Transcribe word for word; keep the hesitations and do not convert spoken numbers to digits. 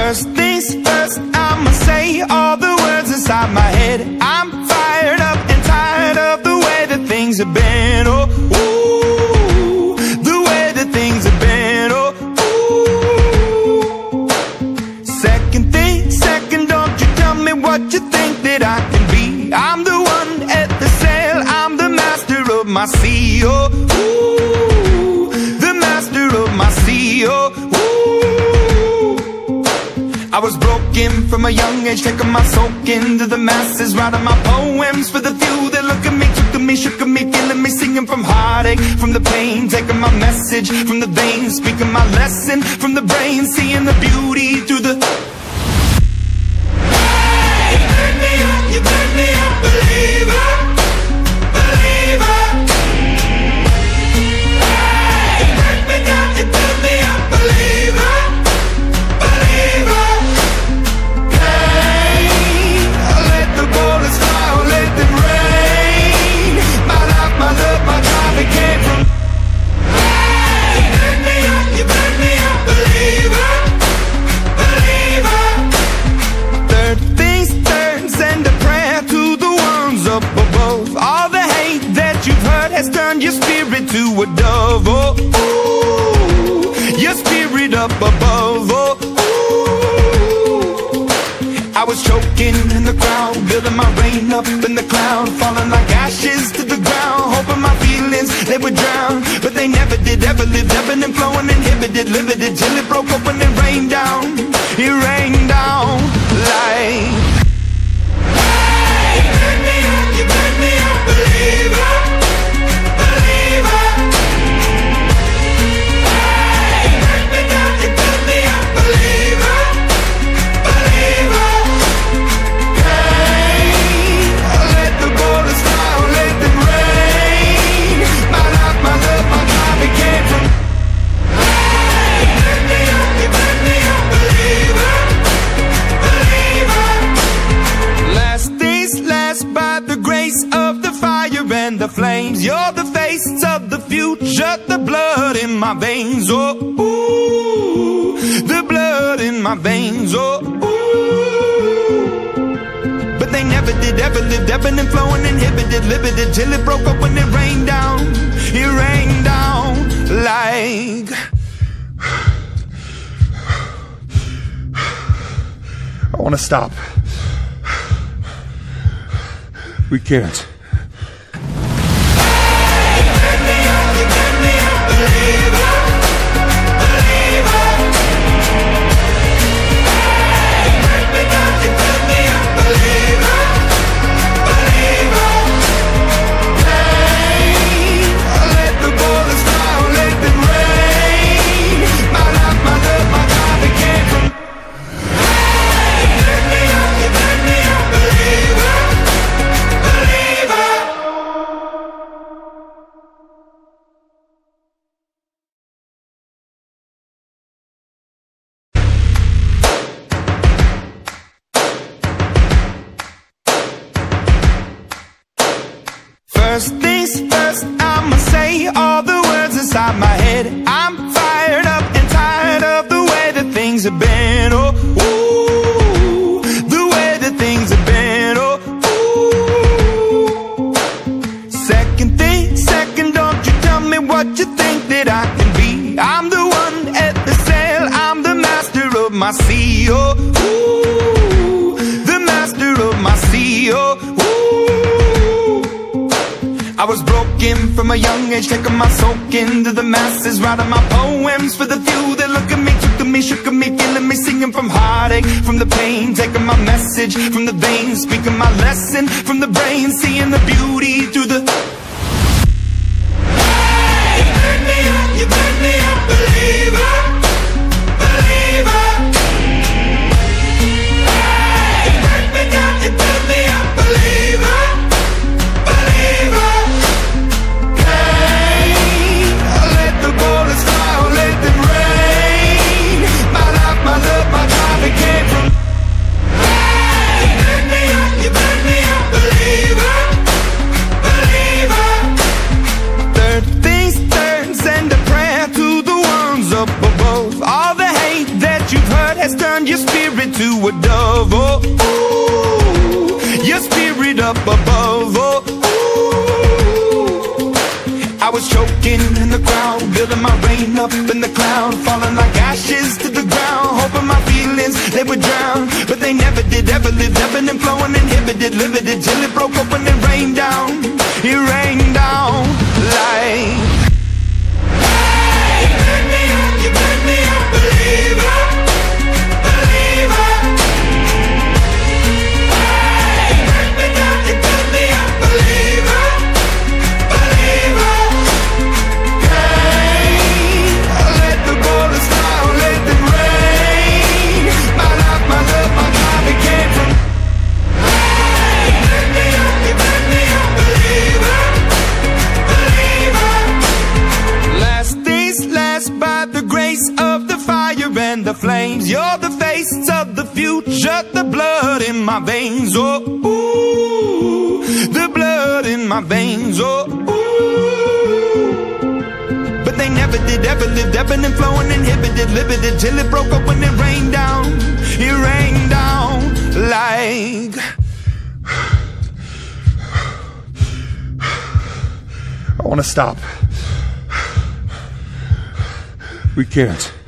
First things first, I'ma say all the words inside my head. I'm fired up and tired of the way that things have been. Oh, ooh, the way that things have been. Oh, ooh. Second thing, second, don't you tell me what you think that I can be. I'm the one at the sail, I'm the master of my sea. Oh, ooh, the master of my sea. Oh, ooh. I was broken from a young age, taking my soak into the masses, writing my poems for the few that look at me, took to me, shook at me, feeling me, singing from heartache, from the pain, taking my message from the veins, speaking my lesson from the brain, seeing the beauty through the... Hey, you turn me up, you turn me up, believer, believer. Hey, you turn me down, you turn me up, believer, believer. It came from. Hey, you burn me up, you burn me up, believer, believer. Third things third, send a prayer to the ones up above. All the hate that you've heard has turned your spirit to a dove. Oh, ooh, your spirit up above. Oh, ooh. I was choking in the crowd, building my rain up in the cloud, falling like ashes to the ground, hoping my feelings they would drown, but they never did. Ever lived, ebbing and flowing, inhibited, limited, till it broke open and rained down. It rained down like. Hey, you burn me up, you burn me up, believer, believer. Hey, you burn me down, you burn me up, believer, believer. Hey, let the borders fly, let them rain. My life, my love, my drive, it came from. Hey, you burn me up, you burn me up, believer, believer. Last things last, by the grace of the fire and the flames. You're the face of the future, the blood in my veins. Oh, ooh, the blood in my veins. Oh, ooh. But they never did, ever lived, ebbing and flowing, inhibited, limited, till it broke up when it rained down. It rained down like. I want to stop. We can't. First things first, I'ma say all the words inside my head. I'm fired up and tired of the way that things have been. Oh, ooh, the way that things have been. Oh, ooh. Second thing, second, don't you tell me what you think that I can be. I'm the one at the sail, I'm the master of my sea. Oh, ooh, the master of my sea. Oh, ooh. I was broken from a young age, taking my soak into the masses, writing my poems for the few that look at me, took to me, shook at me, feeling me, singing from heartache, from the pain, taking my message from the veins, speaking my lesson from the brain, seeing the beauty through the. Hey, you burn me up, you burn me up, believer, believer. Hey, you burn me down, you burn me up, believer, believer. My love, my drive, it came from. Hey, you burn me up, you burn me up, believer, believer. into a dove. Oh, ooh, your spirit up above. Oh, ooh, I was choking in the crowd, building my rain up in the cloud, falling like ashes to the ground, hoping my feelings they would drown, but they never did. Ever lived, ebbing and flowing, inhibited, limited, till it broke open and rained down. It rained down like. Hey, you burn me up, you burn me up, believer, believer. Hey, you burn me down, you burn me up, believer, believer. Hey, let the borders down, let them rain. My life, my love, my God, it came from. Hey, you burn me up, you burn me up, believer, believer. Last days last by the grace of the fire and the flames. You're the face of the future, the blood in my veins. Oh, ooh, the blood in my veins. Oh, ooh. But they never did, ever lived, ebbing and flowing, inhibited, limited, till it broke up when it rained down. It rained down like. I want to stop. We can't.